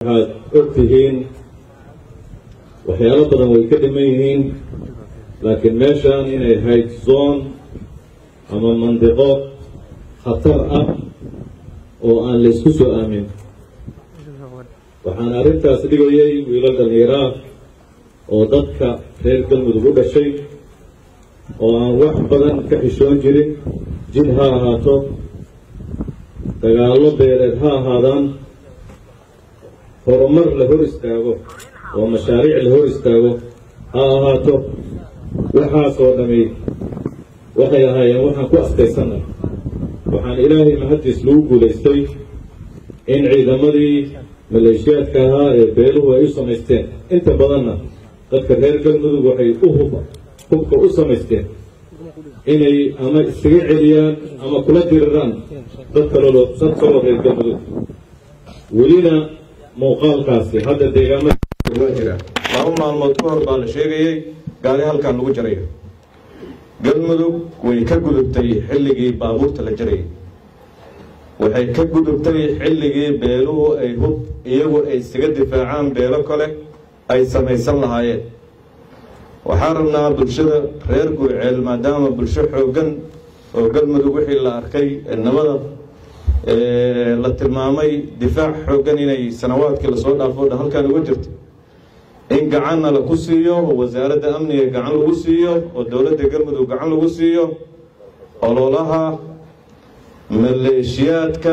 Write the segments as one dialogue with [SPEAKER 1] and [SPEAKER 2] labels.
[SPEAKER 1] waxaad ogtihiin waxyaalo badan way ka dhiman yihiin laakiin meeshaan inay ahayd zone ama mandiqo khatar ah oo aan la isku soo aamin waxaan arrintaas dhigayay wiilal dhallinyaraah oo dadka reer galmudug u dhashay oo aan wax badan ka xishoon jirin jid ha ahaato dagaallo beereed ha ahaadaan horumar la hor istaago oo mashaariic la hor istaago ha ahaato waxaasoo dhammi waxay ahaayeen waxaan ku astaysannah waxaan ilaahay mahaddiis lagu guulaystay in ciidamadii maleeshiyaadka ahaa ee beeluhu ay u samaysteen inta badanna dadka reer galmudug waxay hubka u samaysteen inay ama iskaga celiyaan ama kula diriraan dad kaloo reer galmudug welina muuqaalkaasi hadda deegaamada waa jira laba maalmood ka hor baa la sheegayay gaari halkan lagu jarayo galmudug way ka gudubtay xilligii baabuurta la jarayay waxay ka gudubtay xilligii beeluhu ay hub iyagu ay isaga difaacaan beelo kale ay samaysan lahaayeen waxaan rabnaa bulshada reer Gurceel maadaama bulsho xooggan oo galmudug wixii la arkay nabada la tilmaamay difaac xooggan inay sanawaadkii la soo dhaafo halkan ugu jirto in gacanna la ku siiyo oo wasaaradda amniga gacan lagu siiyo oo dowladda galmudug gacan lagu siiyo ololaha maleeshiyaadka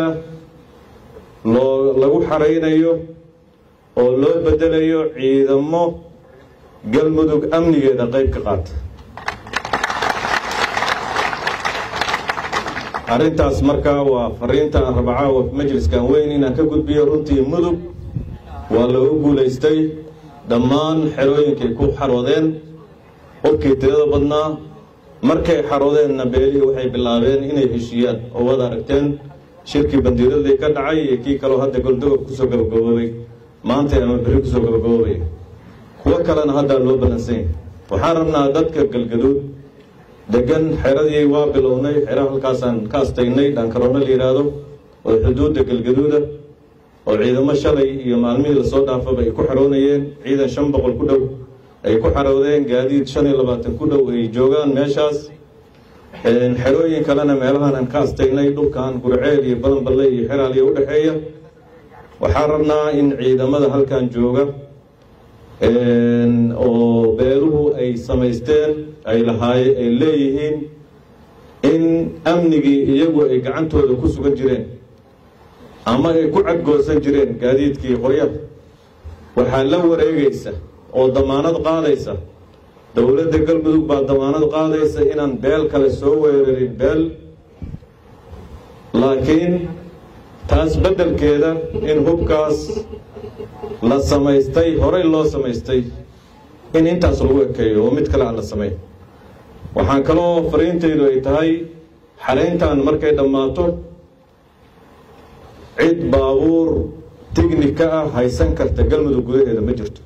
[SPEAKER 1] lagu xareynayo oo loo bedelayo ciidamo galmudug amnigeeda qayb ka qaata arrintaas markaa waa fariinta aan rabaa majliskan weyn inaan ka gudbiyo runtii mudug waa lagu guulaystay dhammaan xerooyinkay ku xaroodeen qofkii tirada badnaa markay xaroodeenna beelihii waxay bilaabeen inay heshiiyaan oo wada aragteen shirkii bandiiradii ka dhacay iyo kii kaloo hadda goldogob kusoo gabagaboobay maanta ama berri kusoo gabagaboobay kuwo kalena haddaa loo balansan yahay waxaan rabnaa dadka galgaduud degan xeradii waa bilownay xero halkaasaan ka astaynay dhaankaroona la yidhaahdo oo xuduudda galgaduuda oo ciidamo shalay iyo maalmihii lasoo dhaafaba ay ku xaroonayeen ciidan 500 ku dhow ay ku xaroodeen gaadiid 25 ku dhow ay joogaan meeshaas xerooyin kalena meelahan aan ka astaynay dhulkan Gurceel iyo Balanballe iyo Xeraal u dhaxeeya waxaan rabnaa in ciidamada halkan jooga oo beeluhu ay samaysteen ay leeyihiin in amnigii iyagu ay gacantooda ku sugan jireen ama ay ku cadgoosan jireen gaadiidkii qoryaha waxaa la wareegaysa oo damaanad qaadaysa dowladda galmudug baa damaanad qaadaysa inaan beel kale soo weerarin beel laakiin taas beddelkeeda in hubkaas la samaystay horey loo samaystay in intaas lagu ekeeyo oo mid kale aan la samayn waxaan kaloo fariintaydu ay tahay xareyntan markay dhammaato cid baabuur tignika ah haysan karta galmudug gudaheeda ma jirto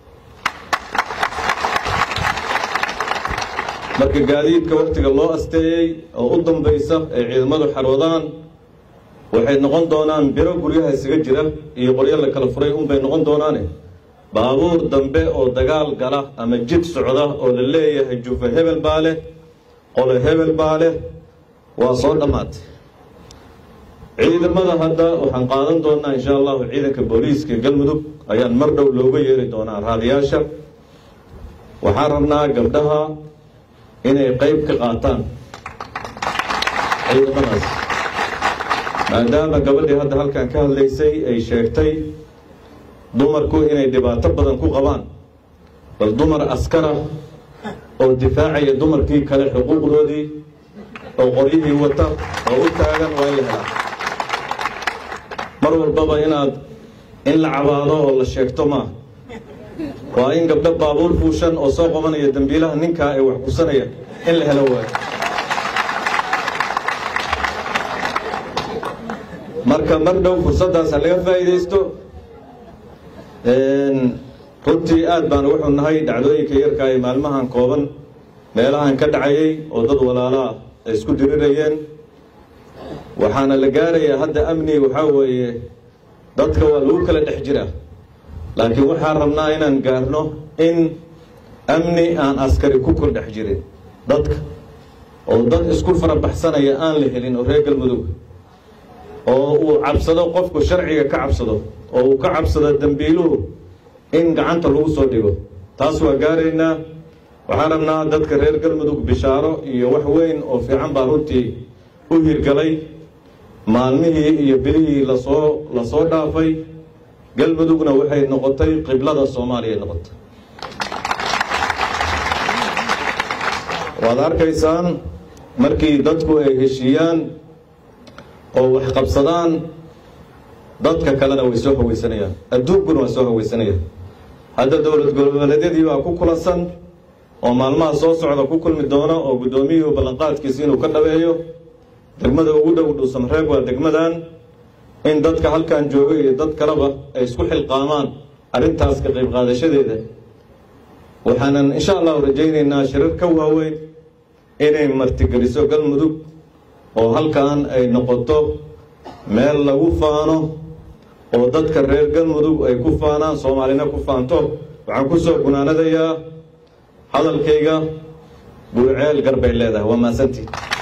[SPEAKER 1] marka gaadiidka waqtiga loo asteeyay oo u dambaysa ay ciidamadu xaroodaan waxay noqon doonaan biro guryaha isaga jira iyo qoryo la kala furay bay noqon doonaan baabuur dambe oo dagaal gala ama jid socda oo la leeyahay jufa hebel baale qolo hebel baale waa soo dhamaatay ciidamada hadda waxaan qaadan doonaa insha Allah ciidanka booliiska galmudug ayaan mar dhow looga yeeri doonaa raadiyaasha waxaan rabnaa gabdhaha inay qayb ka qaataan ciidamadaas maadaama gabadhii hadda halkan ka hadlaysay ay sheegtay dumarku inay dhibaato badan ku qabaan bal dumar askara oo difaacaya dumarkii kale xuquuqdoodii oo qoryihii wata oo u taagan waa in la helaa mar walbaba in la cabaado oo la sheegto ma waa in gabdho baabuur fuushan oo soo qabanaya dambiilaha ninka ay wax kusanaya in la helo waayo marka mar dhow fursadaas laga faa'iideysto runtii aad baan ugu xunnahay dhacdooyinka yarka ay maalmahan kooban meelahan ka dhacayay oo dad walaalaa ay isku dirirayeen waxaana la gaarayaa hadda amni waxaa weeye dadka waa lagu kala dhex jiraa
[SPEAKER 2] laakiin waxaan rabnaa inaan gaarno in amni aan askari ku kordhex jirin dadka oo dad isku farabaxsanaya aan la helin oo reer galmudug oo uu cabsado qofku sharciga ka cabsado oo uu ka cabsado dambiiluhu in gacanta lagu soo dhigo taas waa gaaraynaa waxaan rabnaa dadka reer galmudug bishaaro iyo wax weyn oo fiican baa runtii u hirgalay maalmihii iyo bilihii lasoo dhaafay galmudugna waxay noqotay qiblada Soomaaliya noqotay waad arkaysaan markii dadku ay heshiiyaan oo wax qabsadaan dadka kalena way soo hawaysanayaan adduunkuna waa soo hawaysanayaan hadda dowlad goboleedyadii waa ku kulansan oo maalmaha soo socda ku kulmi doona oo gudoomiyuhu ballanqaadkiisa inuu ka dhaweeyo degmada ugu dhow Dhuusamareeb waa degmadan in dadka halkan jooga iyo dad kaleba ay isku xilqaamaan arrintaas ka qayb qaadashadeeda waxaanan insha Allah rajaynaynaa shirar ka waaweyn inay martigeliso galmudug oo halkan ay noqoto meel lagu faano oo dadka reer galmudug ay ku faanaan Soomaalina ku faanto waxaan ku soo gunaanadayaa hadalkayga Gurceel Garbay leedahay waa maasantii